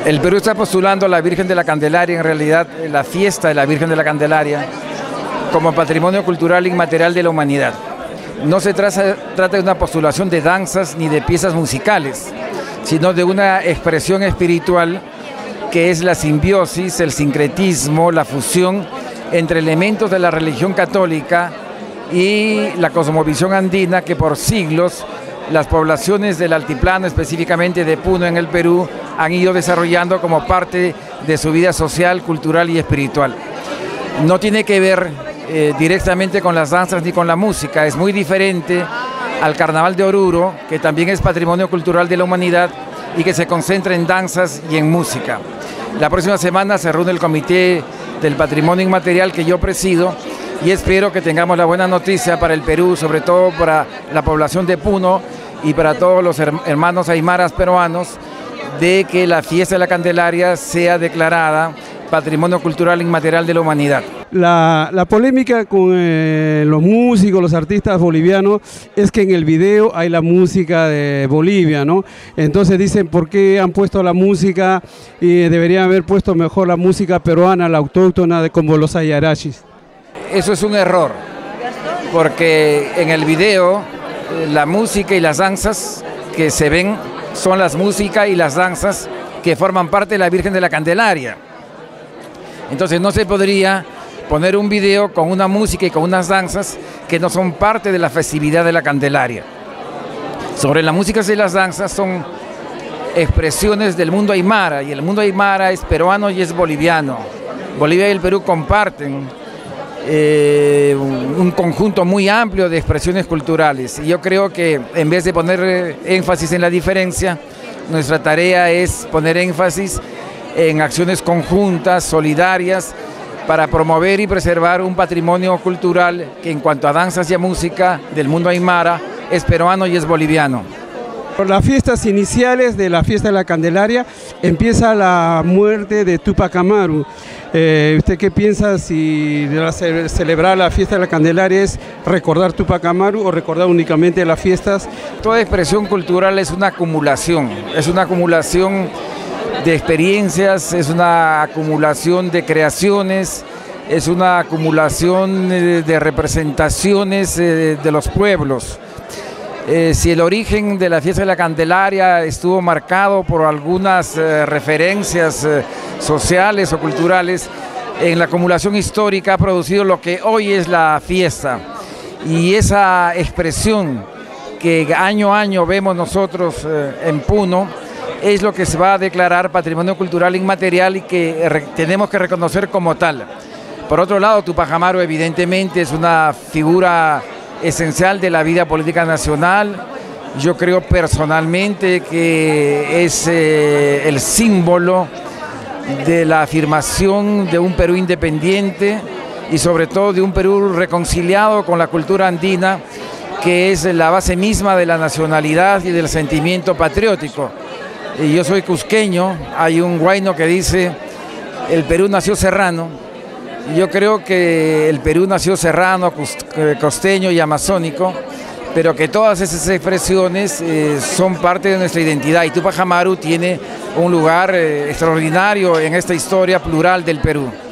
El Perú está postulando a la Virgen de la Candelaria, en realidad la fiesta de la Virgen de la Candelaria, como patrimonio cultural inmaterial de la humanidad. No se trata de una postulación de danzas ni de piezas musicales, sino de una expresión espiritual que es la simbiosis, el sincretismo, la fusión entre elementos de la religión católica y la cosmovisión andina que por siglos las poblaciones del altiplano, específicamente de Puno en el Perú, han ido desarrollando como parte de su vida social, cultural y espiritual. No tiene que ver directamente con las danzas ni con la música, es muy diferente al Carnaval de Oruro, que también es patrimonio cultural de la humanidad y que se concentra en danzas y en música. La próxima semana se reúne el Comité del Patrimonio Inmaterial que yo presido y espero que tengamos la buena noticia para el Perú, sobre todo para la población de Puno y para todos los hermanos aymaras peruanos, de que la fiesta de la Candelaria sea declarada Patrimonio Cultural Inmaterial de la Humanidad. La polémica con los músicos, los artistas bolivianos, es que en el video hay la música de Bolivia, ¿no? Entonces dicen, ¿por qué han puesto la música y deberían haber puesto mejor la música peruana, la autóctona, como los ayarachis? Eso es un error, porque en el video la música y las danzas que se ven son las músicas y las danzas que forman parte de la Virgen de la Candelaria. Entonces no se podría poner un video con una música y con unas danzas que no son parte de la festividad de la Candelaria. Sobre las músicas y las danzas son expresiones del mundo aymara, y el mundo aymara es peruano y es boliviano. Bolivia y el Perú comparten un conjunto muy amplio de expresiones culturales, y yo creo que en vez de poner énfasis en la diferencia, nuestra tarea es poner énfasis en acciones conjuntas, solidarias, para promover y preservar un patrimonio cultural que en cuanto a danzas y a música del mundo aymara es peruano y es boliviano. Por las fiestas iniciales de la fiesta de la Candelaria empieza la muerte de Tupac Amaru. ¿Usted qué piensa si celebrar la fiesta de la Candelaria es recordar Tupac Amaru o recordar únicamente las fiestas? Toda expresión cultural es una acumulación de experiencias, es una acumulación de creaciones, es una acumulación de representaciones de los pueblos. Si el origen de la fiesta de la Candelaria estuvo marcado por algunas referencias sociales o culturales, en la acumulación histórica ha producido lo que hoy es la fiesta. Y esa expresión que año a año vemos nosotros en Puno es lo que se va a declarar Patrimonio Cultural Inmaterial y que tenemos que reconocer como tal. Por otro lado, Tupac Amaru evidentemente es una figura esencial de la vida política nacional. Yo creo personalmente que es el símbolo de la afirmación de un Perú independiente y sobre todo de un Perú reconciliado con la cultura andina, que es la base misma de la nacionalidad y del sentimiento patriótico. Y yo soy cusqueño, hay un huayno que dice, el Perú nació serrano. Yo creo que el Perú nació serrano, costeño y amazónico, pero que todas esas expresiones son parte de nuestra identidad, y Tupac Amaru tiene un lugar extraordinario en esta historia plural del Perú.